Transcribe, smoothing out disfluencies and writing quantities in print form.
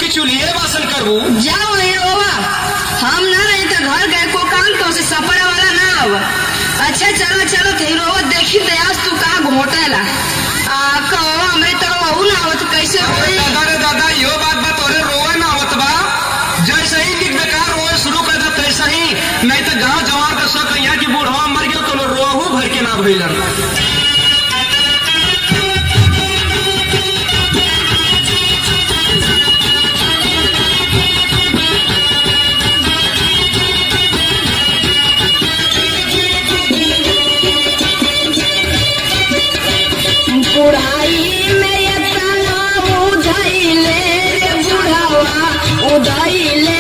की चूल्हे बासन करू। जाओ हीरोवा, हम ना रही तो घर गए को काम तो से सपड़ा वाला ना आवा। अच्छा चलो चलो हीरोवा देखी दयास तू का घोटेला कहो हमरे तो वहू ना आवत कैसे होई। दादा रे दादा यो बात तोरे रोवे ना आवत बा। जैसे ही निक बेकार रोए शुरू कर दे तैसे ही, नहीं तो गाँव जवान का शक यहाँ की बूढ़वा मर गया तो रोहू भर के ना भइलन। बुढ़ाई में इतना उधैले रे बुढ़ावा उधैले